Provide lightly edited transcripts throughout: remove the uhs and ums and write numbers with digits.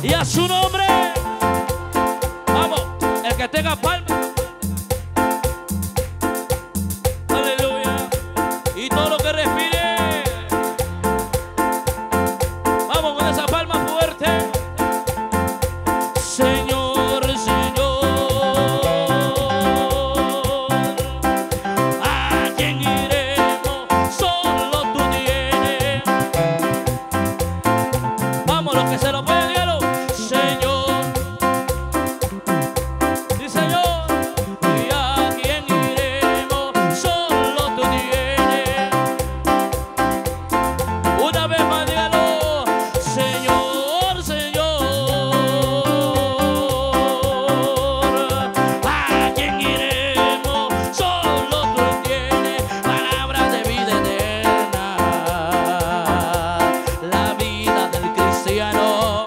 Y a su nombre. Vamos, el que tenga palma. Aleluya. Y todo lo que respire. Vamos con esa palma fuerte. Señor, Señor, ¿a quién iremos? Solo tú tienes. Vamos, los que se lo pueden, dígalo. Señor, sí, Señor, ¿y a quién iremos? Solo tú tienes. Una vez más, dígalo. Señor, Señor, ¿a quién iremos? Solo tú tienes palabras de vida eterna. La vida del cristiano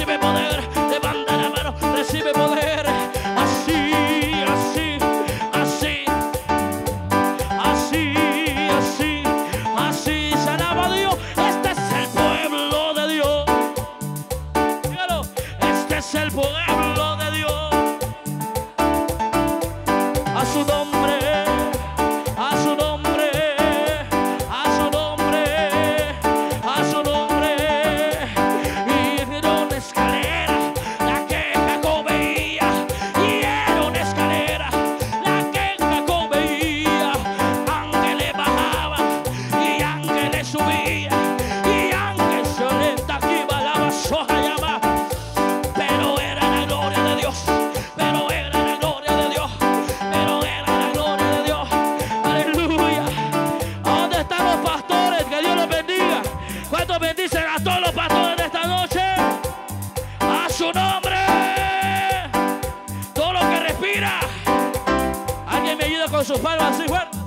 recibe poder. Levanta la mano, recibe poder. Así, así, así, así, así, así se alaba a Dios. Este es el pueblo de Dios. Dígalo, este es el pueblo de Dios. A su nombre, a su nombre, a su nombre, a su nombre. Y era una escalera la que Jacob veía, y era una escalera la que Jacob veía. Ángeles bajaban y ángeles subían, y ángeles se orienta aquí va la vasoja llama. Pero era la gloria de Dios, pero era la gloria de Dios, pero era la gloria de Dios. Aleluya. ¿A dónde están los pastores? Que Dios los bendiga. ¿Cuántos bendicen a todos los pastores de esta noche? A su nombre. Todo lo que respira. Alguien me ayuda con sus palmas así fuerte.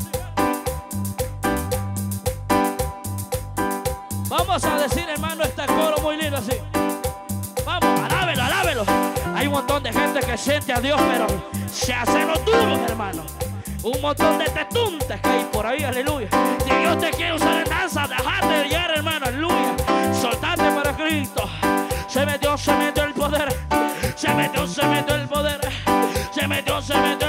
Vamos a decir, hermano, este coro muy lindo así. Vamos, alábelo, alábelo. Hay un montón de gente que siente a Dios, pero se hacen los duros, hermano. Un montón de tetuntes que hay por ahí, aleluya. Si Dios te quiere usar en danza, dejarte de llegar, hermano, aleluya. Soltarte para Cristo. Se metió el poder. Se metió el poder. Se metió